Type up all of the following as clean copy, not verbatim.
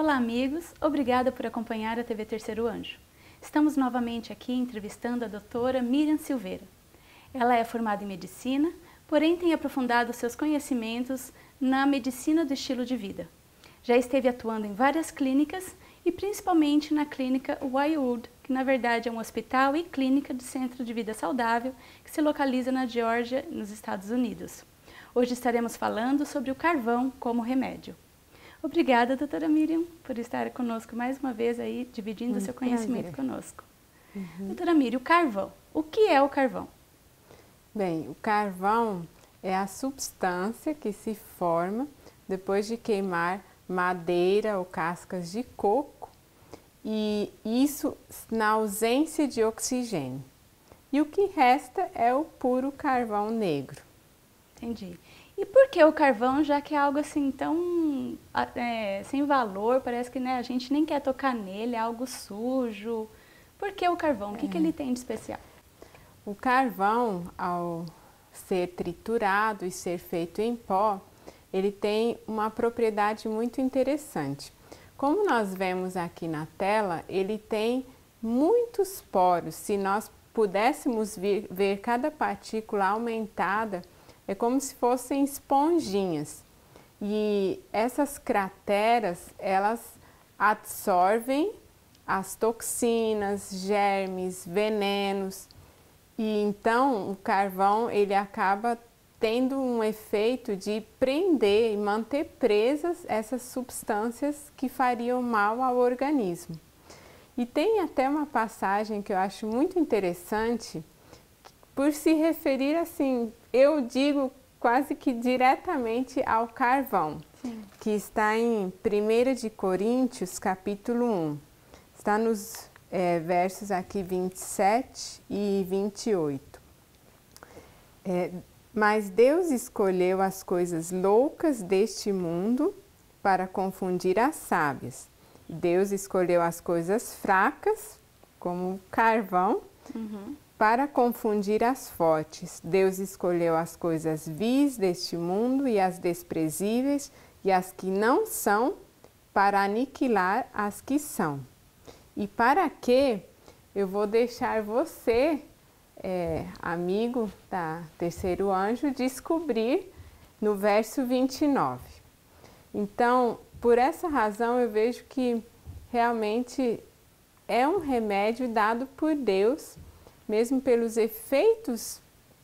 Olá, amigos! Obrigada por acompanhar a TV Terceiro Anjo. Estamos novamente aqui entrevistando a doutora Miriam Silveira. Ela é formada em medicina, porém tem aprofundado seus conhecimentos na medicina do estilo de vida. Já esteve atuando em várias clínicas e principalmente na clínica Wildwood, que na verdade é um hospital e clínica de centro de vida saudável que se localiza na Geórgia, nos Estados Unidos. Hoje estaremos falando sobre o carvão como remédio. Obrigada, doutora Miriam, por estar conosco mais uma vez aí, dividindo o seu conhecimento conosco. Doutora Miriam, o carvão. O que é o carvão? Bem, o carvão é a substância que se forma depois de queimar madeira ou cascas de coco, e isso na ausência de oxigênio. E o que resta é o puro carvão negro. Entendi. E por que o carvão, já que é algo assim tão sem valor, parece que a gente nem quer tocar nele, é algo sujo. Por que o carvão? O que ele tem de especial? O carvão, ao ser triturado e ser feito em pó, ele tem uma propriedade muito interessante. Como nós vemos aqui na tela, ele tem muitos poros. Se nós pudéssemos ver cada partícula aumentada, é como se fossem esponjinhas. E essas crateras, elas absorvem as toxinas, germes, venenos. E então o carvão, ele acaba tendo um efeito de prender e manter presas essas substâncias que fariam mal ao organismo. E tem até uma passagem que eu acho muito interessante, por se referir assim, eu digo quase que diretamente ao carvão. Sim. Que está em 1 de Coríntios, capítulo 1. Está nos versos aqui 27 e 28. Mas Deus escolheu as coisas loucas deste mundo para confundir as sábias. Deus escolheu as coisas fracas, como o carvão, para confundir as fortes. Deus escolheu as coisas vis deste mundo e as desprezíveis e as que não são, para aniquilar as que são. E para que eu vou deixar você, amigo da Terceiro Anjo, descobrir no verso 29. Então, por essa razão, eu vejo que realmente é um remédio dado por Deus, mesmo pelos efeitos,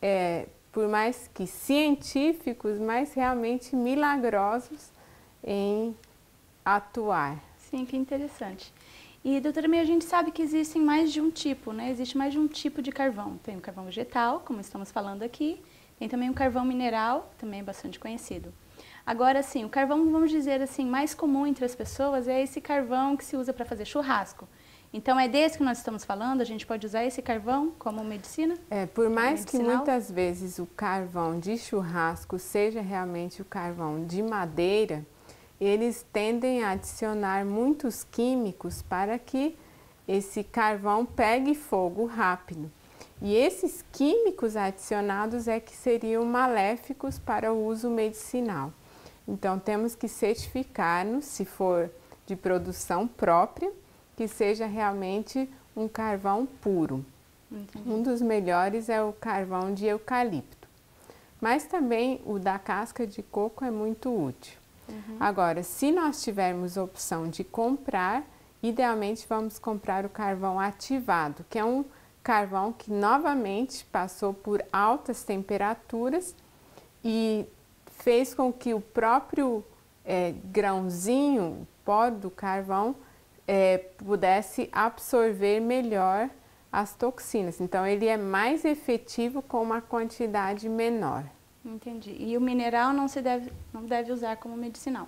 por mais que científicos, mas realmente milagrosos em atuar. Sim, que interessante. E, doutora Miriam, a gente sabe que existem mais de um tipo, né? Existe mais de um tipo de carvão. Tem o carvão vegetal, como estamos falando aqui, tem também o carvão mineral, também é bastante conhecido. Agora, sim, o carvão, vamos dizer assim, mais comum entre as pessoas é esse carvão que se usa para fazer churrasco. Então, é desse que nós estamos falando? A gente pode usar esse carvão como medicina? Por mais que muitas vezes o carvão de churrasco seja realmente o carvão de madeira, eles tendem a adicionar muitos químicos para que esse carvão pegue fogo rápido. E esses químicos adicionados é que seriam maléficos para o uso medicinal. Então, temos que certificar-nos, se for de produção própria, que seja realmente um carvão puro. Entendi. Um dos melhores é o carvão de eucalipto, mas também o da casca de coco é muito útil. Agora, se nós tivermos opção de comprar, idealmente vamos comprar o carvão ativado, que é um carvão que novamente passou por altas temperaturas e fez com que o próprio grãozinho, o pó do carvão, pudesse absorver melhor as toxinas. Então, ele é mais efetivo com uma quantidade menor. Entendi. E o mineral não deve usar como medicinal?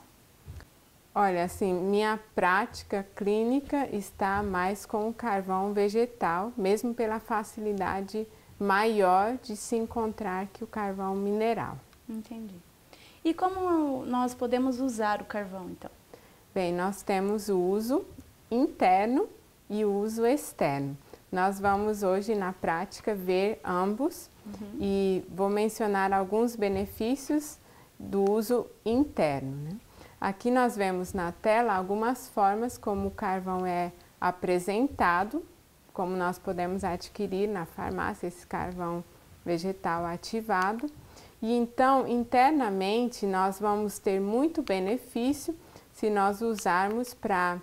Olha, assim, minha prática clínica está mais com o carvão vegetal, mesmo pela facilidade maior de se encontrar que o carvão mineral. Entendi. E como nós podemos usar o carvão, então? Bem, nós temos o uso interno e o uso externo. Nós vamos hoje na prática ver ambos e vou mencionar alguns benefícios do uso interno, né? Aqui nós vemos na tela algumas formas como o carvão é apresentado, como nós podemos adquirir na farmácia esse carvão vegetal ativado. E então, internamente, nós vamos ter muito benefício se nós usarmos para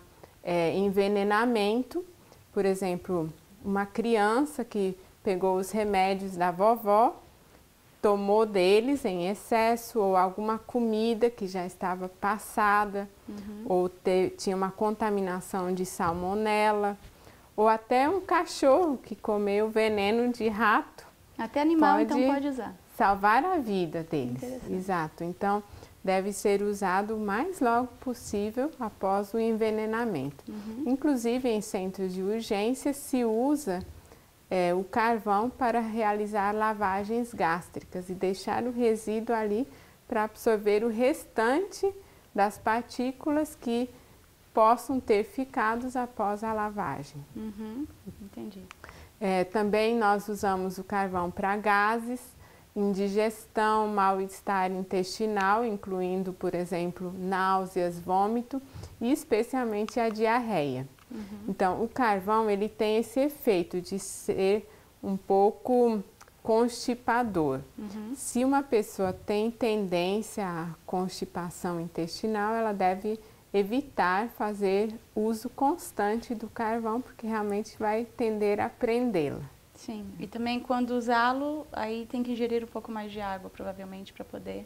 envenenamento. Por exemplo, uma criança que pegou os remédios da vovó, tomou deles em excesso, ou alguma comida que já estava passada, ou tinha uma contaminação de salmonela, ou até um cachorro que comeu veneno de rato. Até animal então pode usar. Salvar a vida deles. Exato. Então, deve ser usado o mais logo possível após o envenenamento. Inclusive, em centros de urgência, se usa o carvão para realizar lavagens gástricas e deixar o resíduo ali para absorver o restante das partículas que possam ter ficado após a lavagem. Entendi. Também nós usamos o carvão para gases, indigestão, mal-estar intestinal, incluindo, por exemplo, náuseas, vômito e especialmente a diarreia. Então, o carvão ele tem esse efeito de ser um pouco constipador. Se uma pessoa tem tendência à constipação intestinal, ela deve evitar fazer uso constante do carvão, porque realmente vai tender a prendê-la. Sim, e também quando usá-lo, aí tem que ingerir um pouco mais de água, provavelmente, para poder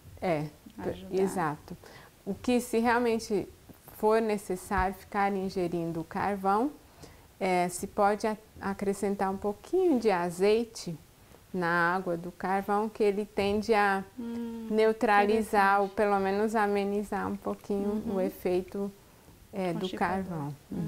ajudar. Exato. O que se realmente for necessário ficar ingerindo o carvão, se pode acrescentar um pouquinho de azeite na água do carvão, que ele tende a neutralizar ou pelo menos amenizar um pouquinho o efeito do carvão.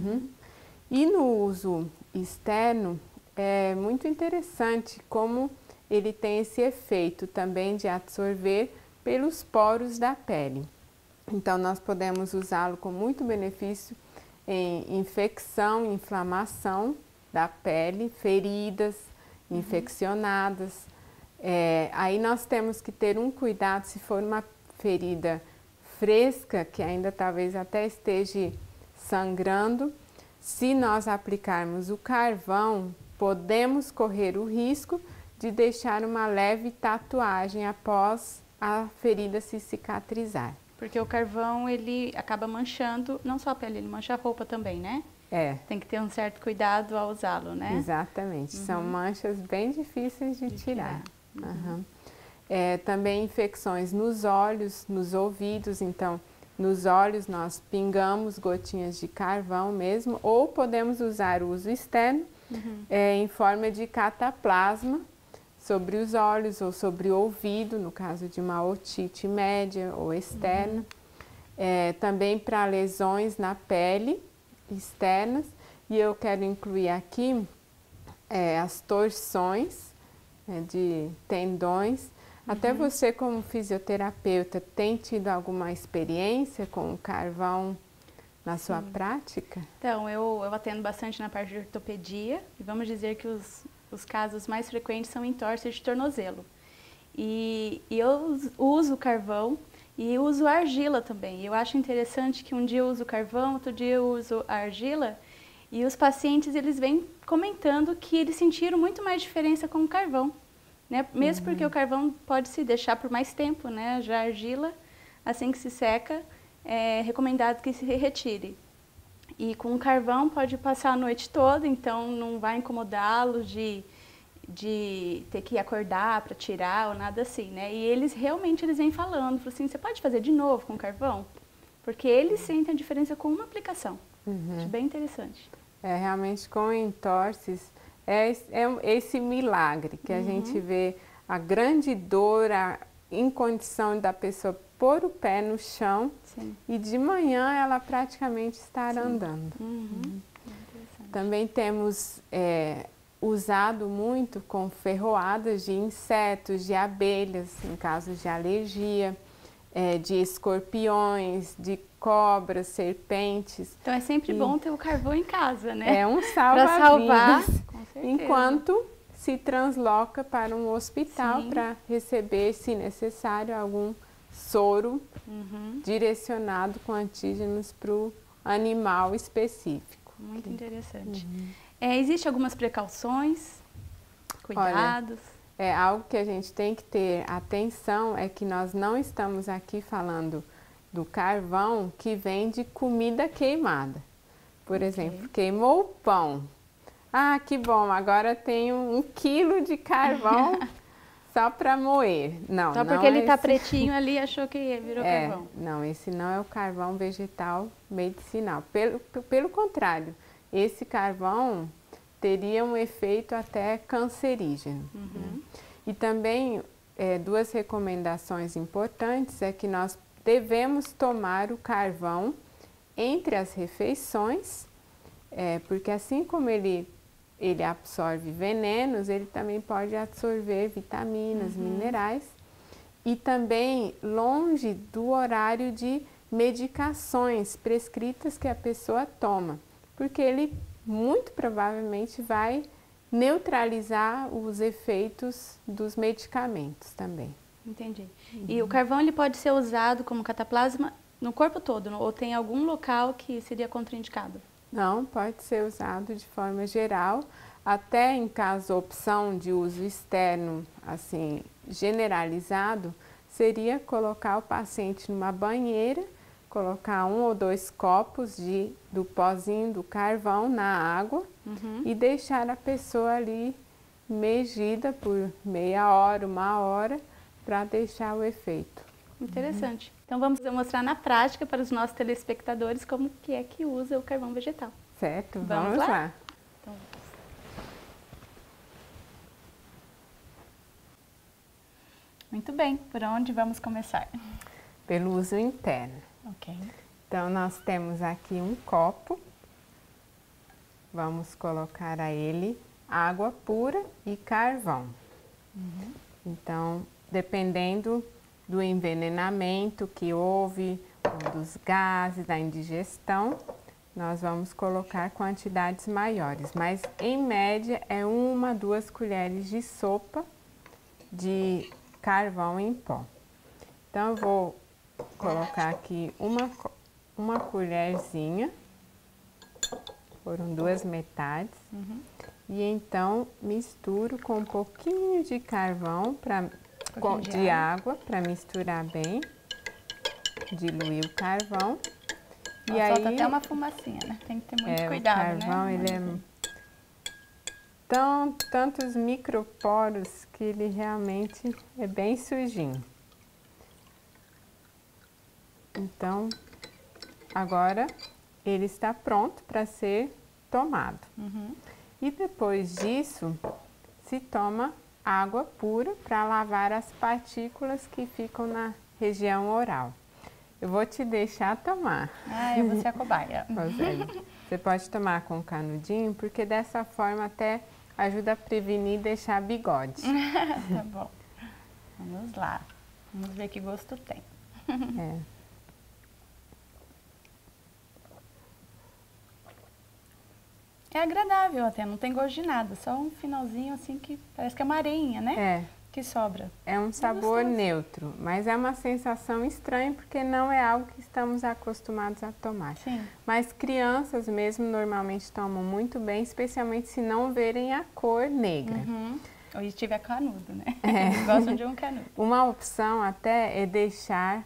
E no uso externo, é muito interessante como ele tem esse efeito também de absorver pelos poros da pele. Então, nós podemos usá-lo com muito benefício em infecção, inflamação da pele, feridas infeccionadas. Aí nós temos que ter um cuidado se for uma ferida fresca, que ainda talvez até esteja sangrando. Se nós aplicarmos o carvão, podemos correr o risco de deixar uma leve tatuagem após a ferida se cicatrizar. Porque o carvão, ele acaba manchando, não só a pele, ele mancha a roupa também, né? Tem que ter um certo cuidado ao usá-lo, né? Exatamente. São manchas bem difíceis de tirar. Também infecções nos olhos, nos ouvidos. Então, nos olhos nós pingamos gotinhas de carvão mesmo, ou podemos usar o uso externo em forma de cataplasma sobre os olhos ou sobre o ouvido, no caso de uma otite média ou externa. Também para lesões na pele externas, e eu quero incluir aqui as torções de tendões. Até você, como fisioterapeuta, tem tido alguma experiência com o carvão na sua prática? Então, eu atendo bastante na parte de ortopedia, e vamos dizer que os casos mais frequentes são entorses de tornozelo. E eu uso carvão e uso argila também. Eu acho interessante que um dia eu uso carvão, outro dia eu uso argila, e os pacientes eles vêm comentando que eles sentiram muito mais diferença com o carvão, né? Mesmo porque o carvão pode se deixar por mais tempo, né? Já a argila, assim que se seca, é recomendado que se retire. E com o carvão pode passar a noite toda, então não vai incomodá-lo de ter que acordar para tirar ou nada assim, né? E eles realmente vêm falando, assim, você pode fazer de novo com carvão? Porque eles sentem a diferença com uma aplicação. Acho bem interessante. Realmente com entorses, é esse milagre que a gente vê a grande dor, a incondição da pessoa pôr o pé no chão e de manhã ela praticamente estar andando. Também temos usado muito com ferroadas de insetos, de abelhas, em casos de alergia, de escorpiões, de cobras, serpentes. Então é sempre bom ter o carvão em casa, né? É um salva-vidas, com certeza. Enquanto se transloca para um hospital para receber, se necessário, algum soro direcionado com antígenos para o animal específico. Muito interessante. Existem algumas precauções, cuidados? Olha, algo que a gente tem que ter atenção é que nós não estamos aqui falando do carvão que vem de comida queimada. Por exemplo, queimou o pão. Ah, que bom, agora tenho 1 quilo de carvão só para moer. Não, só porque ele está pretinho ali, achou que virou carvão. Não, esse não é o carvão vegetal medicinal. Pelo contrário, esse carvão teria um efeito até cancerígeno. Né? E também, 2 recomendações importantes é que nós devemos tomar o carvão entre as refeições, porque assim como ele absorve venenos, ele também pode absorver vitaminas, minerais, e também longe do horário de medicações prescritas que a pessoa toma, porque ele muito provavelmente vai neutralizar os efeitos dos medicamentos também. Entendi. E o carvão ele pode ser usado como cataplasma no corpo todo, ou tem algum local que seria contraindicado? Não, pode ser usado de forma geral, até em caso opção de uso externo, assim, generalizado, seria colocar o paciente numa banheira, colocar 1 ou 2 copos do pozinho do carvão na água e deixar a pessoa ali mexida por meia hora, 1 hora, para deixar o efeito. Interessante. Então vamos mostrar na prática para os nossos telespectadores como que é que usa o carvão vegetal. Certo, vamos lá. Então, muito bem, por onde vamos começar? Pelo uso interno. Ok. Então nós temos aqui um copo, vamos colocar a ele água pura e carvão. Então, dependendo do envenenamento que houve, dos gases, da indigestão, nós vamos colocar quantidades maiores, mas em média é 1 a 2 colheres de sopa de carvão em pó. Então eu vou colocar aqui uma colherzinha, foram 2 metades, e então misturo com um pouquinho de carvão de água para misturar bem, diluir o carvão. E aí solta até uma fumacinha, né? Tem que ter muito cuidado, o carvão, né? Ele tantos microporos que ele realmente é bem sujinho. Então, agora ele está pronto para ser tomado. E depois disso, se toma água pura para lavar as partículas que ficam na região oral. Eu vou te deixar tomar. Ah, eu vou ser a cobaia. Você pode tomar com canudinho, porque dessa forma até ajuda a prevenir deixar bigode. Tá bom. Vamos lá. Vamos ver que gosto tem. É agradável até, não tem gosto de nada, só um finalzinho assim que parece que é uma areinha, né? Que sobra. É um sabor neutro, mas é uma sensação estranha porque não é algo que estamos acostumados a tomar. Sim. Mas crianças mesmo normalmente tomam muito bem, especialmente se não verem a cor negra. Ou se tiver canudo, né? Eles gostam de um canudo. Uma opção até é deixar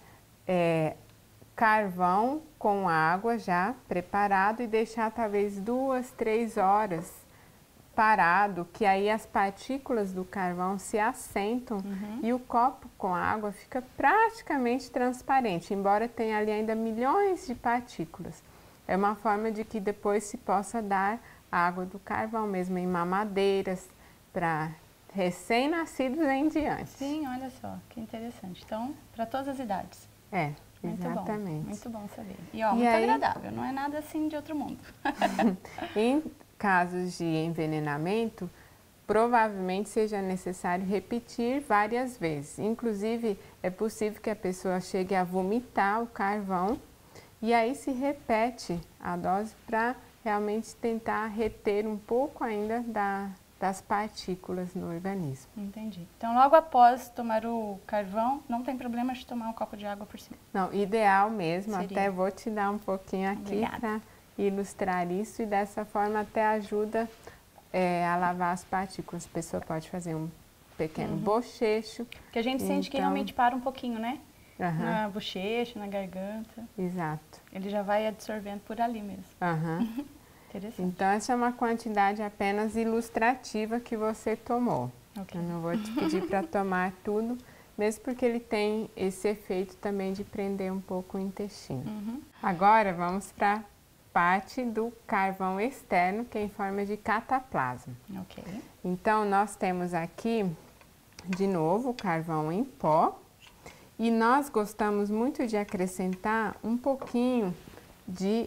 carvão com água já preparado e deixar talvez 2, 3 horas parado, que aí as partículas do carvão se assentam e o copo com água fica praticamente transparente, embora tenha ali ainda milhões de partículas. É uma forma de que depois se possa dar a água do carvão mesmo em mamadeiras para recém-nascidos em diante. Sim, olha só, que interessante. Então, para todas as idades. Muito exatamente. Bom, muito bom saber. E muito agradável, não é nada assim de outro mundo. Em casos de envenenamento, provavelmente seja necessário repetir várias vezes. Inclusive, é possível que a pessoa chegue a vomitar o carvão e aí se repete a dose para realmente tentar reter um pouco ainda das partículas no organismo. Entendi. Então, logo após tomar o carvão, não tem problema de tomar um copo de água por cima? Não, ideal mesmo. Seria. Até vou te dar um pouquinho aqui para ilustrar isso e dessa forma até ajuda a lavar as partículas. A pessoa pode fazer um pequeno bochecho. Porque a gente sente que realmente para um pouquinho, né? Na bochecha, na garganta. Exato. Ele já vai absorvendo por ali mesmo. Interessante. Então, essa é uma quantidade apenas ilustrativa que você tomou. Eu não vou te pedir para tomar tudo, mesmo porque ele tem esse efeito também de prender um pouco o intestino. Agora, vamos para a parte do carvão externo, que é em forma de cataplasma. Então, nós temos aqui, de novo, o carvão em pó. E nós gostamos muito de acrescentar um pouquinho de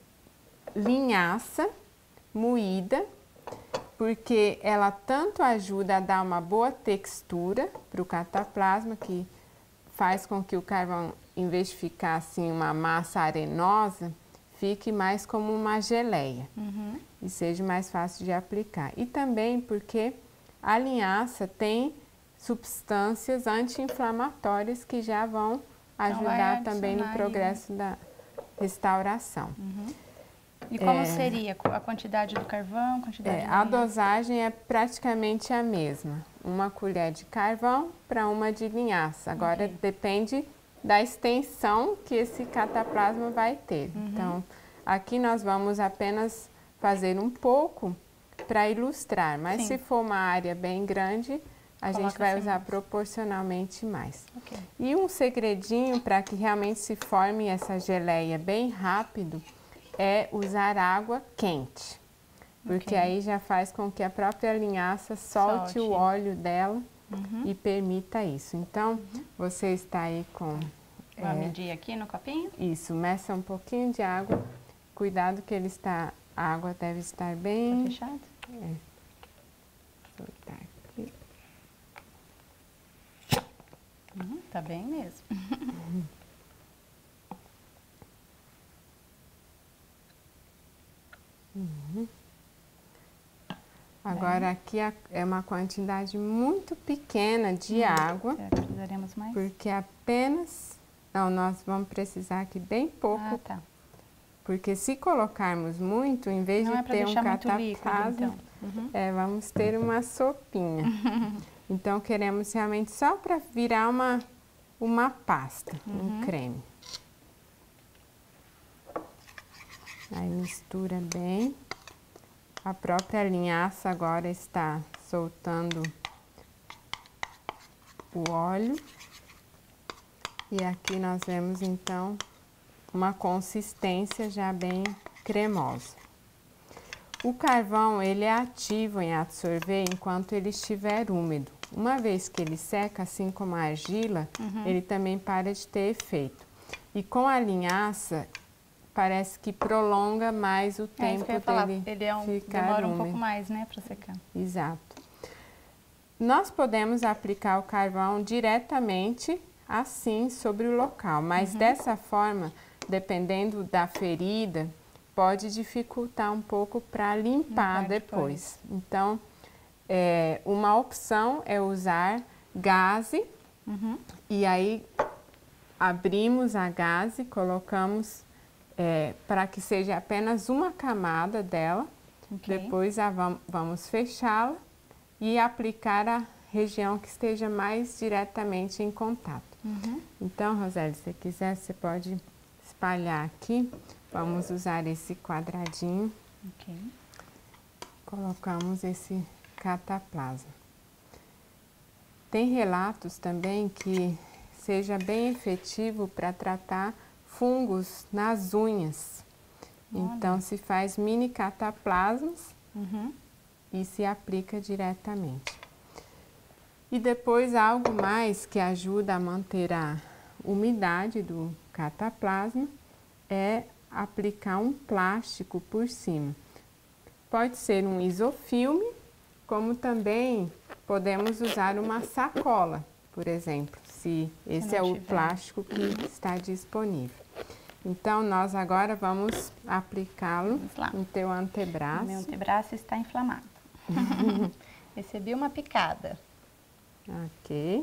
linhaça moída, porque ela tanto ajuda a dar uma boa textura para o cataplasma, que faz com que o carvão, em vez de ficar assim uma massa arenosa, fique mais como uma geleia e seja mais fácil de aplicar. E também porque a linhaça tem substâncias anti-inflamatórias que já vão ajudar também no progresso da restauração. E como seria a quantidade do carvão? A dosagem é praticamente a mesma. Uma colher de carvão para uma de linhaça. Agora depende da extensão que esse cataplasma vai ter. Então, aqui nós vamos apenas fazer um pouco para ilustrar, mas se for uma área bem grande, a gente vai usar proporcionalmente mais. E um segredinho para que realmente se forme essa geleia bem rápido é usar água quente, porque aí já faz com que a própria linhaça solte o óleo dela e permita isso. Então, você está aí com... Vou medir aqui no copinho? Isso, meça um pouquinho de água, cuidado que a água deve estar bem... Tá fechado? Soltar aqui. Tá bem mesmo. Agora aqui é uma quantidade muito pequena de água. Será que precisaremos mais? Porque apenas... Não, nós vamos precisar aqui bem pouco. Porque se colocarmos muito, em vez de ter um cataplasma, vamos ter uma sopinha. Então, queremos realmente só para virar uma pasta, um creme. Aí mistura bem. A própria linhaça agora está soltando o óleo. E aqui nós vemos então uma consistência já bem cremosa. O carvão, ele é ativo em absorver enquanto ele estiver úmido. Uma vez que ele seca, assim como a argila, ele também para de ter efeito. E com a linhaça, parece que prolonga mais o tempo dele ficar demora úmido. Um pouco mais, né, para secar. Exato. Nós podemos aplicar o carvão diretamente assim sobre o local, mas dessa forma, dependendo da ferida, pode dificultar um pouco para limpar depois. Então, uma opção é usar gaze, e aí abrimos a gaze, colocamos para que seja apenas uma camada dela, depois vamos fechá-la e aplicar a região que esteja mais diretamente em contato. Então, Roseli, se você quiser, você pode espalhar aqui. Vamos usar esse quadradinho. Colocamos esse cataplasma. Tem relatos também que seja bem efetivo para tratar fungos nas unhas. Então, se faz mini cataplasmas e se aplica diretamente. E depois, algo mais que ajuda a manter a umidade do cataplasma é aplicar um plástico por cima. Pode ser um isofilme, como também podemos usar uma sacola, por exemplo, se esse é o plástico que está disponível. Então, nós agora vamos aplicá-lo no teu antebraço. O meu antebraço está inflamado. Recebi uma picada. Ok.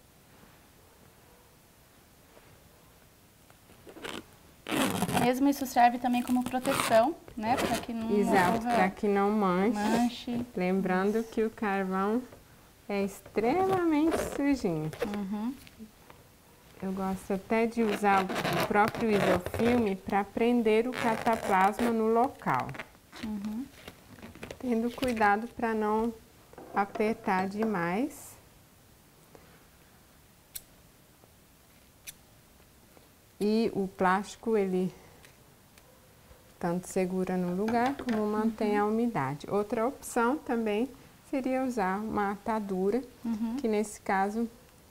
Mesmo isso serve também como proteção, né? Para que não Exato, para que não manche. Lembrando que o carvão é extremamente sujinho. Eu gosto até de usar o próprio isofilme para prender o cataplasma no local. Tendo cuidado para não apertar demais. E o plástico, ele tanto segura no lugar como mantém a umidade. Outra opção também seria usar uma atadura, que nesse caso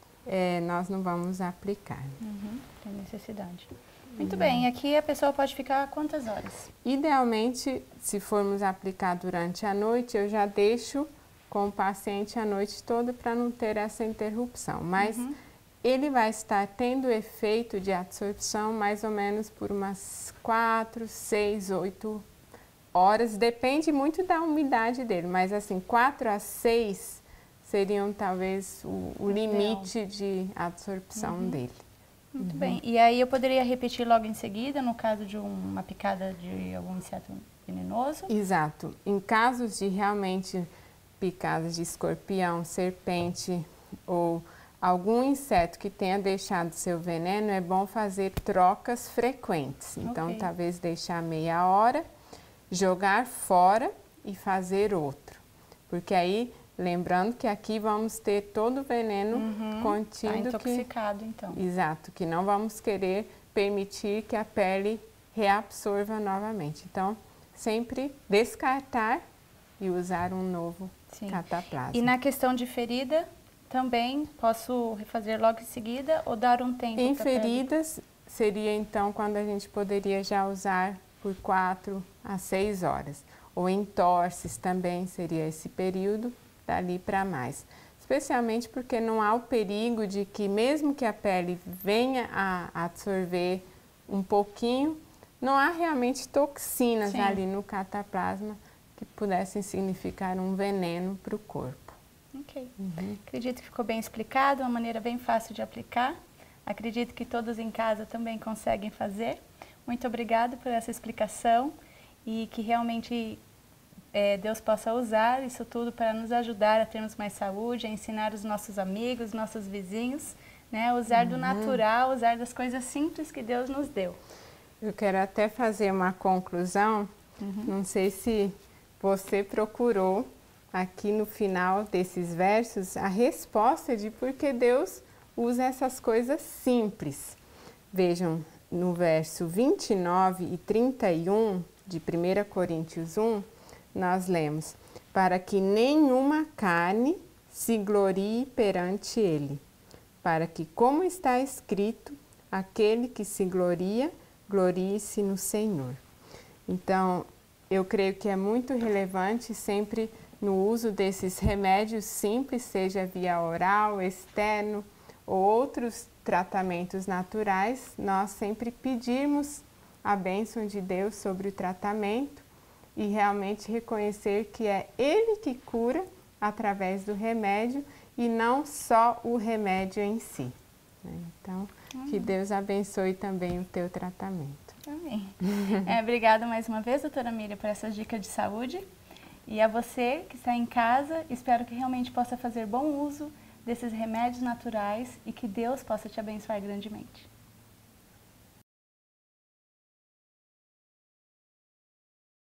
nós não vamos aplicar. Tem necessidade. Muito bem, aqui a pessoa pode ficar quantas horas? Idealmente, se formos aplicar durante a noite, eu já deixo com o paciente a noite toda para não ter essa interrupção. Mas ele vai estar tendo efeito de absorção mais ou menos por umas 4, 6, 8 horas. Depende muito da umidade dele, mas assim, 4 a 6 seriam talvez o limite de absorção dele. Muito bem. E aí eu poderia repetir logo em seguida, no caso de uma picada de algum inseto venenoso? Exato. Em casos de realmente picadas de escorpião, serpente ou algum inseto que tenha deixado seu veneno, é bom fazer trocas frequentes. Então, talvez deixar meia hora, jogar fora e fazer outro. Porque aí, lembrando que aqui vamos ter todo o veneno contido. Tá intoxicado, então. Exato, que não vamos querer permitir que a pele reabsorva novamente. Então, sempre descartar e usar um novo cataplasma. E na questão de ferida, também posso refazer logo em seguida ou dar um tempo? Em feridas, seria então quando a gente poderia já usar por 4 a 6 horas. Ou em torces também seria esse período, dali para mais. Especialmente porque não há o perigo de que mesmo que a pele venha a absorver um pouquinho, não há realmente toxinas ali no cataplasma que pudessem significar um veneno para o corpo. Ok. Acredito que ficou bem explicado, uma maneira bem fácil de aplicar. Acredito que todos em casa também conseguem fazer. Muito obrigada por essa explicação e que realmente Deus possa usar isso tudo para nos ajudar a termos mais saúde, a ensinar os nossos amigos, nossos vizinhos, né, a usar do natural, usar das coisas simples que Deus nos deu. Eu quero até fazer uma conclusão, não sei se você procurou aqui no final desses versos a resposta de por que Deus usa essas coisas simples. Vejam, no verso 29 e 31 de 1 Coríntios 1, nós lemos: para que nenhuma carne se glorie perante ele, para que, como está escrito, aquele que se gloria, glorie-se no Senhor. Então, eu creio que é muito relevante sempre no uso desses remédios simples, seja via oral, externo ou outros tratamentos naturais, nós sempre pedirmos a bênção de Deus sobre o tratamento e realmente reconhecer que é Ele que cura através do remédio e não só o remédio em si. Então, que Deus abençoe também o teu tratamento. Amém. Obrigada mais uma vez, doutora Miriam, por essas dicas de saúde. E a você que está em casa, espero que realmente possa fazer bom uso desses remédios naturais e que Deus possa te abençoar grandemente.